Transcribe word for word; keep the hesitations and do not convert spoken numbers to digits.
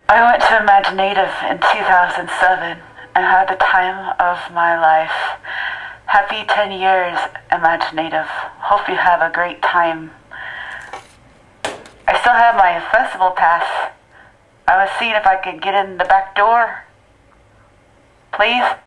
I went to Imaginative in two thousand seven and had the time of my life. Happy ten years, Imaginative. Hope you have a great time. I still have my festival pass. I was seeing if I could get in the back door. Please?